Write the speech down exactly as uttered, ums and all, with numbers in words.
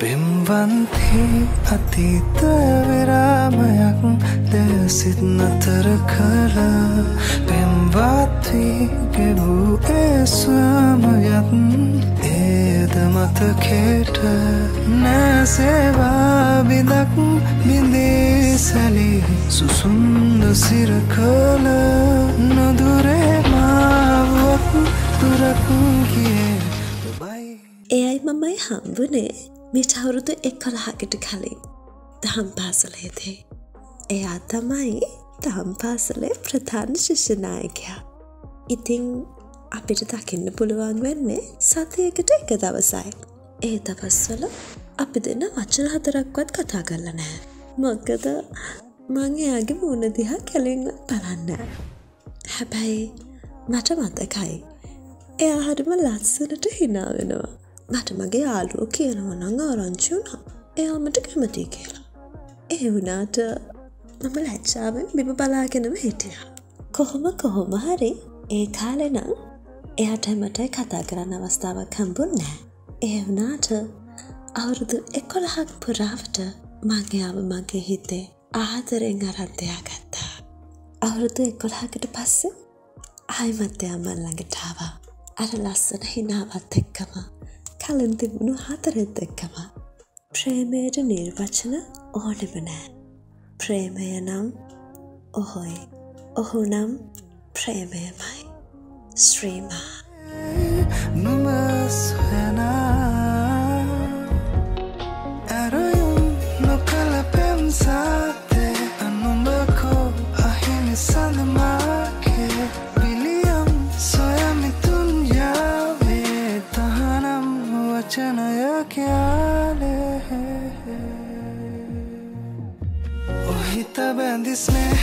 පෙම්වන්ති අතීත විරාමයක් දැසිත් නතර කළ පෙම්වත්වී ගෙවූ ඒ ස්වමයත් ඒද මතකයට නැසේවා බිඳක් බිඳී සැලී සුසුන්ද සිර කළ නොදුරේ මාවක් දුරක් ගියේ ඔබයි. එයයි මමයි හම්බුනේ මිට අවුරුදු එකොළහකට කලින් දහම් පාසලේදී. එයා තමයි දහම් පාසලේ ප්‍රධාන ශිෂ්‍ය නායකයා. ඉතින් අපිට දකින්න පුළුවන් වෙන්නේ සතියකට එක දවසයි. ඒ දවස්වල අපි දෙන්න වචන හතරක්වත් කතා කරලා නැහැ. මොකද මං එයාගේ මූණ දිහා කෙලින්වත් බලන්නේ නැහැ. හැබැයි මට මතකයි එයා හරිම ලස්සනට hina වෙනවා. මට මගේ යාළුවෝ කියනවා නම් ආරංචි වුණා එයා මට කැමතියි කියලා. ඒ වුණාට මම ලැජ්ජාවෙන් බිම බලාගෙනම හිටියා. කොහොම කොහොම හරි ඒ කාලේ නම් එයාට මට කතා කරන්න අවස්ථාවක් හම්බුන්නේ නැහැ. ඒ වුණාට අවුරුදු එකොළහක් පුරාවට මං එයාව මගේ හිතේ ආදරෙන් අරන් තියාගත්තා. අවුරුදු එකොළහකට පස්සේ ආයිමත් එයා මන් ළඟට ආවා. අර ලස්සන හිනාවත් එක්කම කලින් තිබුණු හතරෙත් එක්කම. ප්‍රේමයට නිර්වචන ඕනෙම නෑ. ප්‍රේමය නම් ඔහොයි. ඔහු නම් ප්‍රේමයමයි. ශ්‍රීමා නුමස් වෙනා ඇරයුම් නොකළ පෙම්සාතේ අනුඹකෝ අහිමි සඳමාකේ පිළියම් සොයමිතුන් යාවේ තහනම් වචනයක් යාලේ ඔහිත බැඳි ස්නේ